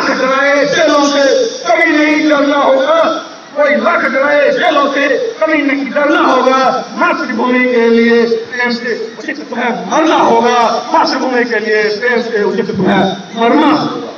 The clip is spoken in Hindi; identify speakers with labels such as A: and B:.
A: लाख डराए जेलों से कभी नहीं डरना होगा, कोई लाख डराए जेलों से कभी नहीं डरना होगा। मातृभूमि के लिए प्रेम से उचित तुम्हें मरना होगा, मातृभूमि के लिए प्रेम से उचित तुम्हें मरना होगा।